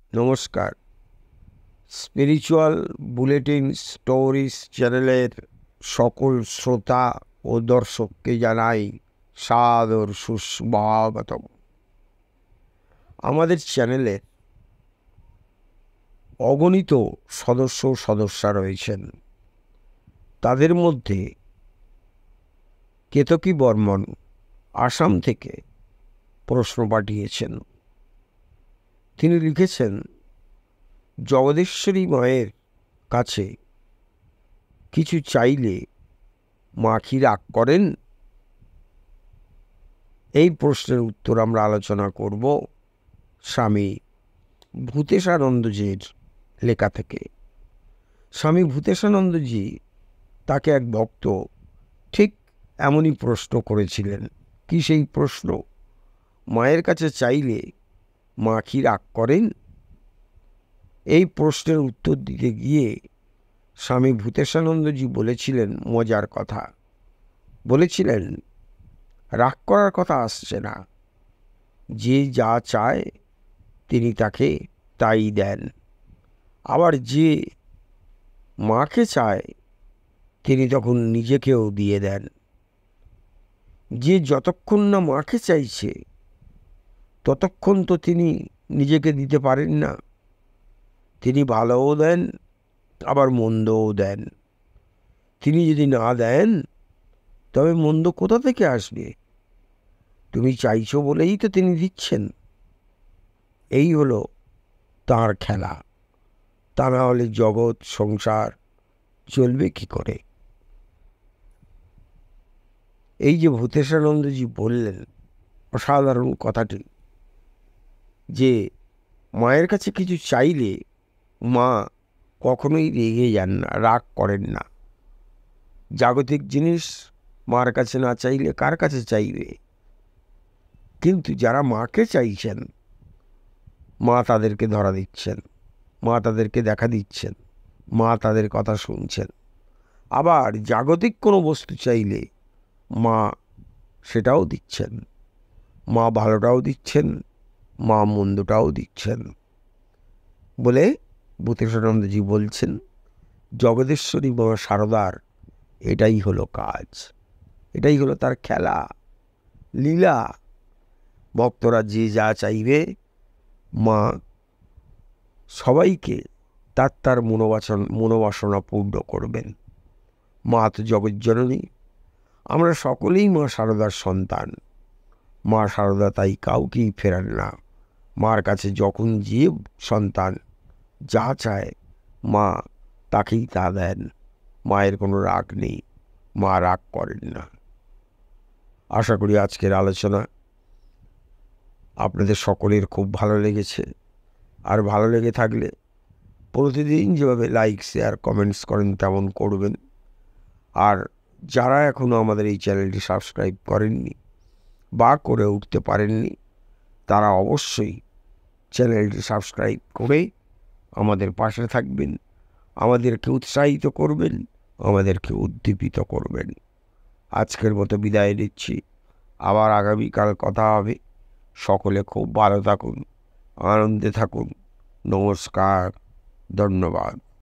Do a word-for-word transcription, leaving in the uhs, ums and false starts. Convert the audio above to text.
নমস্কার। Spiritual bulletin stories চ্যানেলের সকল শ্রোতা ও দর্শককে জানাই সাদর সুস্বাগতম। আমাদের চ্যানেলে অগণিত সদস্য সদস্যা রয়েছেন। তাদের মধ্যে কেতকী বর্মন আসাম থেকে প্রশ্ন পাঠিয়েছেন। তিনি লিখেছেন, জগদীশ্বরী মায়ের কাছে কিছু চাইলে মা কি রাগ করেন? এই প্রশ্নের উত্তর আমরা আলোচনা করব স্বামী ভূতেশানন্দজির লেখা থেকে। স্বামী ভূতেশানন্দজি তাকে এক ভক্ত ঠিক এমনই প্রশ্ন করেছিলেন। কি সেই প্রশ্ন? মায়ের কাছে চাইলে মা কি রাগ করেন? এই প্রশ্নের উত্তর দিতে গিয়ে স্বামী ভূতেশানন্দজি বলেছিলেন মজার কথা। বলেছিলেন, রাগ করার কথা আসছে না। যে যা চায় তিনি তাকে তাই দেন। আবার যে মাকে চায় তিনি তখন নিজেকেও দিয়ে দেন। যে যতক্ষণ না মাকে চাইছে ততক্ষণ তো তিনি নিজেকে দিতে পারেন না। তিনি ভালোও দেন, আবার মন্দও দেন। তিনি যদি না দেন তবে মন্দ কোথা থেকে আসবে? তুমি চাইছো বলেই তো তিনি দিচ্ছেন। এই হলো তাঁর খেলা। তা না হলে জগৎ সংসার চলবে কি করে? এই যে ভূতেশানন্দজি বললেন অসাধারণ কথাটি, যে মায়ের কাছে কিছু চাইলে মা কখনোই রেগে যান না, রাগ করেন না। জাগতিক জিনিস মার কাছে না চাইলে কার কাছে চাইবে? কিন্তু যারা মাকে চাইছেন, মা তাদেরকে ধরা দিচ্ছেন, মা তাদেরকে দেখা দিচ্ছেন, মা তাদের কথা শুনছেন। আবার জাগতিক কোনো বস্তু চাইলে মা সেটাও দিচ্ছেন। মা ভালোটাও দিচ্ছেন, মা মন্দটাও দিচ্ছেন। বলে ভূতেশানন্দজি বলছেন, জগদীশ্বরী মা শারদার এটাই হলো কাজ, এটাই হলো তার খেলা, লীলা। ভক্তরা যে যা চাইবে মা সবাইকে তার তার মনোবাসন মনোবাসনা পূর্ণ করবেন। মা তো জগজ্জননী। আমরা সকলেই মা শারদার সন্তান। মা শারদা তাই কাউকেই ফেরান না। মার কাছে যখন যে সন্তান যা চায় মা তাকেই তা দেন। মায়ের কোনো রাগ নেই, মা রাগ করেন না। আশা করি আজকের আলোচনা আপনাদের সকলের খুব ভালো লেগেছে। আর ভালো লেগে থাকলে প্রতিদিন যেভাবে লাইক শেয়ার কমেন্টস করেন তেমন করবেন। আর যারা এখনও আমাদের এই চ্যানেলটি সাবস্ক্রাইব করেননি বা করে উঠতে পারেননি তারা অবশ্যই চ্যানেলটি সাবস্ক্রাইব করে আমাদের পাশে থাকবেন, আমাদেরকে উৎসাহিত করবেন, আমাদেরকে উদ্দীপিত করবেন। আজকের মতো বিদায় নিচ্ছি। আবার আগামীকাল কথা হবে। সকলে খুব ভালো থাকুন, আনন্দে থাকুন। নমস্কার, ধন্যবাদ।